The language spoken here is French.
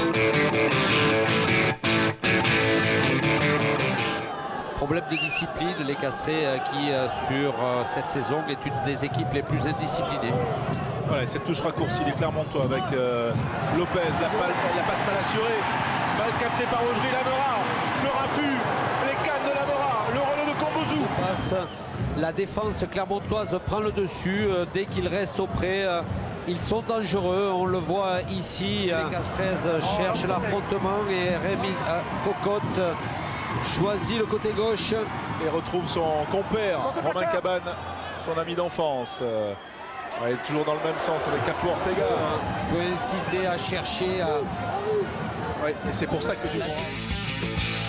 Problème de discipline, les Castrés qui sur cette saison est une des équipes les plus indisciplinées. Voilà, cette touche raccourcie des Clermontois avec Lopez, la passe mal assurée, balle captée par Audrey Lamera, le raffut, les cannes de Lamera, le relais de Combozou. La défense clermontoise prend le dessus dès qu'ils restent auprès. Ils sont dangereux, on le voit ici. Les Castrés cherchent l'affrontement et Rémi Cocotte choisit le côté gauche. Et retrouve son compère, Romain Cabane, son ami d'enfance. Ouais, toujours dans le même sens avec Capo Ortega. Peut inciter à chercher. Ouais, et c'est pour ça que du